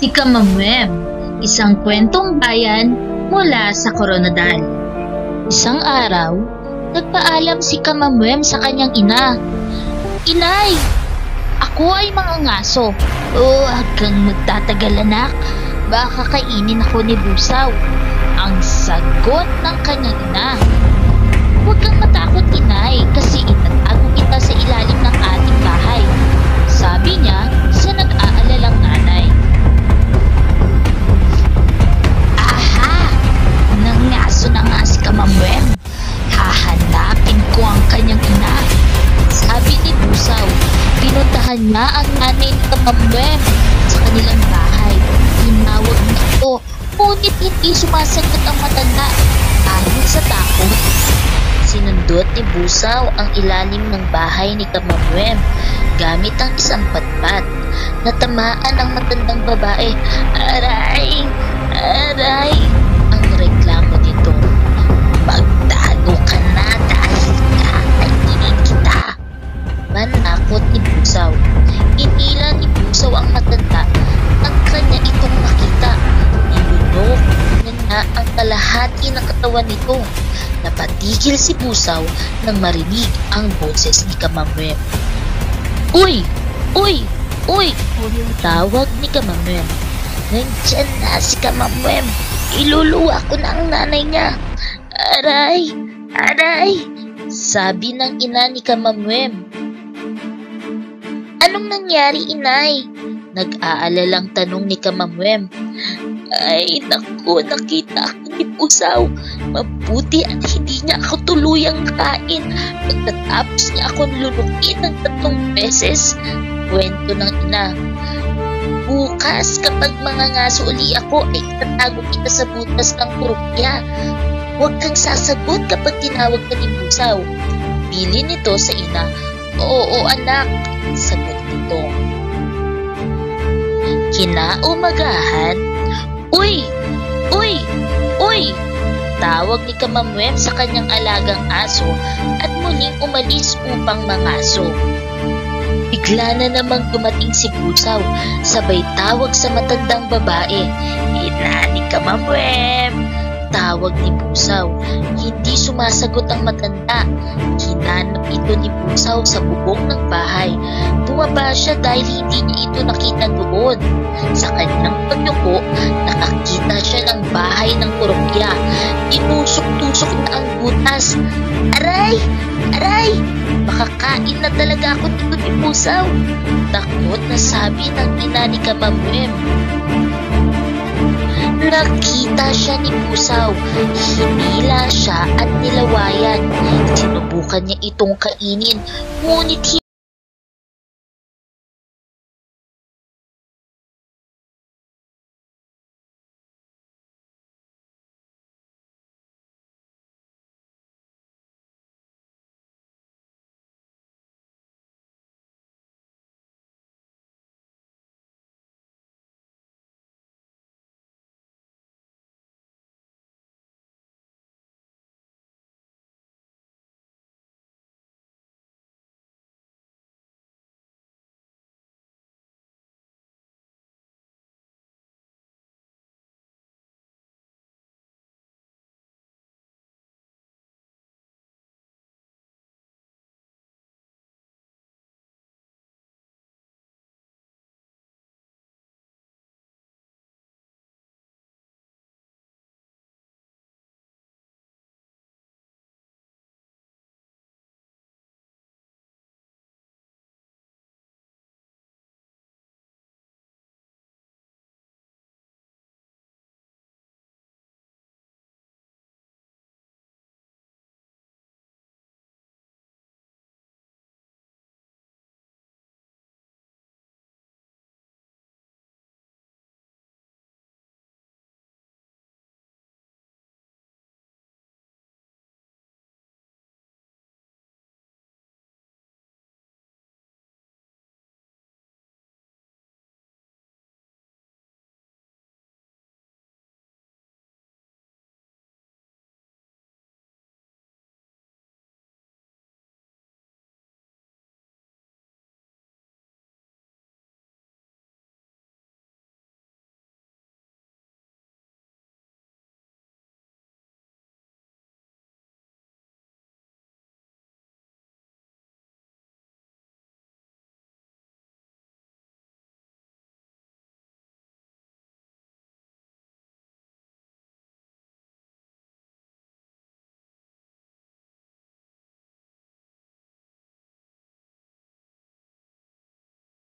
Si Kamamwem, isang kwentong bayan mula sa Coronadal. Isang araw, nagpaalam si Kamamwem sa kanyang ina. Inay, ako ay mangangaso. Huwag kang magtatagal, anak. Baka kainin ako ni Busaw. Ang sagot ng kanyang ina. Huwag kang matakot, inay, kasi itatago kita sa ilalim ng ating bahay. Sabi niya sa nag-aalalang nanay. Aha! Nangaso na nga si Kamamwem. Hahanapin ko ang kanyang ina. Sabi ni Busaw. Pinuntahan niya ang nanay ni Kamamwem sa kanilang bahay. Tinawag niya ito, ngunit hindi sumasagot ang matanda. Ayon sa takot, sinundot ni Busaw ang ilalim ng bahay ni Kamamwem gamit ang isang patpat. Natamaan ang matandang babae. Aray! Aray! Ang reklamo nito. Magtago ka na dahil kakainin kita. Manakot ni Busaw. Inila ni Busaw ang matanda nang kanya itong makita. Nilunok niya ang kalahati ng katawan nito. Napatigil si Busaw nang marinig ang boses ni Kamamwem. Uy! Uy! Uy! Tawag ni Kamamwem. Nandyan na si Kamamwem. Iluluwa ko na ang nanay niya. Aray! Aray! Sabi ng ina ni Kamamwem. Anong nangyari, inay? Nag-aalalang tanong ni Kamamwem. Ay, naku, nakita ako ni Busaw. Mabuti at hindi niya ako tuluyang kain. Pagkatapos niya akong lunukin ng 3 beses. Kwento ng ina. Bukas, kapag mangangaso uli ako, ay itatago kita sa butas ng kurupya. Huwag kang sasagot kapag tinawag ka ni Busaw. Bili nito sa ina. Oo, anak, sagot nito. Kinaumagahan, Uy! Uy! Uy! Tawag ni Kamamwem sa kanyang alagang aso at muling umalis upang mangaso. Bigla na namang dumating si Busaw, sabay tawag sa matandang babae. Ina ni Kamamwem! Tawag ni Busaw. Hindi sumasagot ang matanda. Hinanap ito ni Busaw sa bubong ng bahay. Bumaba siya dahil hindi niya ito nakita doon. Sa kanyang pagyuko, nakakita siya ng bahay ng kurupya. Tinusok-tusok na ang butas. Aray! Aray! Makakain na talaga ako dito ni Busaw. Takot na sabi ng ina ni Kamamwem. Nakita siya ni Busaw. Hinila siya at nilawayan. Sinubukan niya itong kainin, ngunit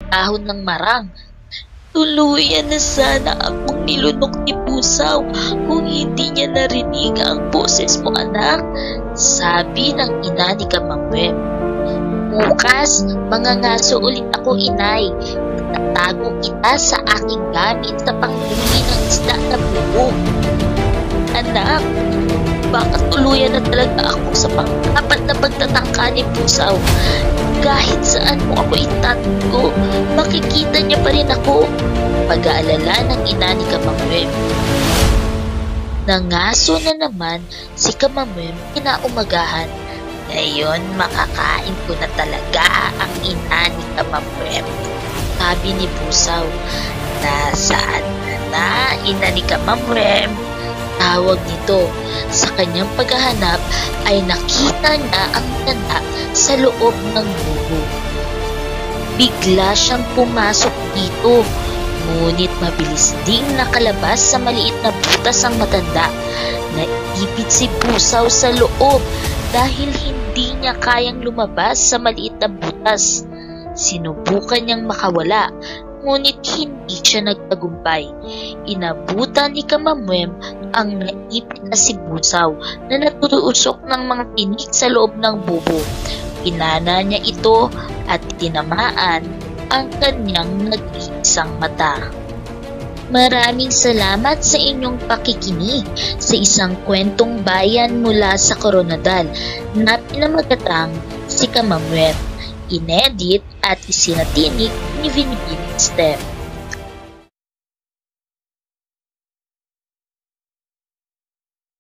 dahon ng marang. Tuluyan na sana akong nilunok ni Pusaw kung hindi niya narinig ang boses mo, anak, sabi ng ina ni Kamangwem. Bukas, mangangaso ulit ako, inay. Tatago kita sa aking gamit sa panghuli ng isda na buo. Anak, baka tuluyan na talaga ako sa pang-apat na pagtatangka ni Pusaw. Kahit saan mo ako itatago, makikita niya pa rin ako. Pag-aalala ng ina ni Kamangwem. Nangaso na naman si Kamangwem kinaumagahan. Ngayon makakain ko na talaga ang ina ni Kamangwem, sabi ni Pusaw. Nasaan na ina ni Kamangwem? Tawag nito. Sa kanyang paghahanap ay nakita niya ang tanda sa loob ng bubo. Bigla siyang pumasok dito, ngunit mabilis ding nakalabas sa maliit na butas ang matanda. Naipit si Pusaw sa loob dahil hindi niya kayang lumabas sa maliit na butas. Sinubukan niyang makawala, ngunit hindi siya nagtagumpay. Inabutan ni Kamangwem ang naipit na si Pusaw na natutusok ng mga tinik sa loob ng bubo. Pinana niya ito at tinamaan ang kanyang nag-iisang mata. Maraming salamat sa inyong pakikinig sa isang kwentong bayan mula sa Coronadal na pinamagatang si Kamangwem. Inedit at isinatinig ni Vinivin Step.